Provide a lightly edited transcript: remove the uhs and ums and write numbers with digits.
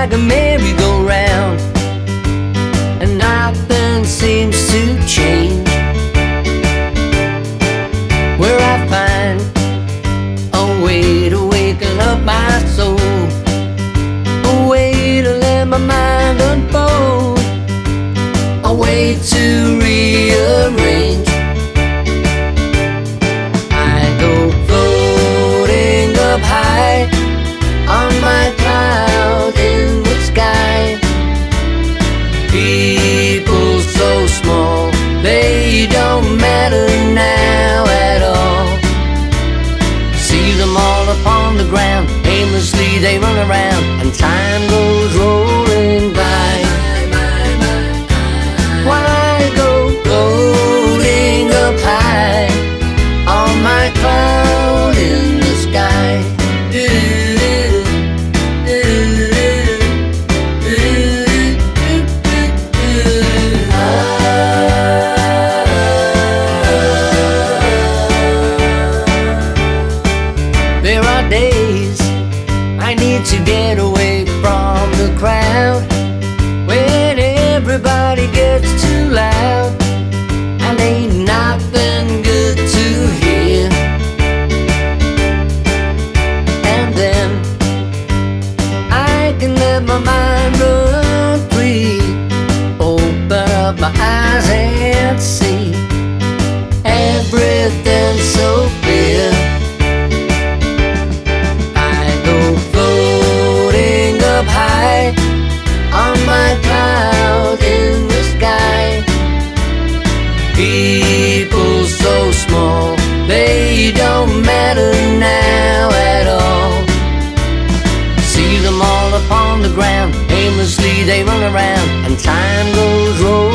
like a merry-go-round, and nothing seems to change. Where I find a way to waken up my soul, a way to let my mind unfold, a way to rearrange. I go floating up high on my cloud in the sky. People so small, they don't matter now at all. See them all upon the ground, aimlessly they run around, and time goes rolling by. While I go floating up high on my cloud in the sky. There are days I need to get away from the crowd, when everybody gets too loud and ain't nothing good to hear. And then I can let my mind run free, open up my eyes and see everything so clear. High on my cloud in the sky. People so small, they don't matter now at all. See them all upon the ground, aimlessly they run around, and time goes rolling.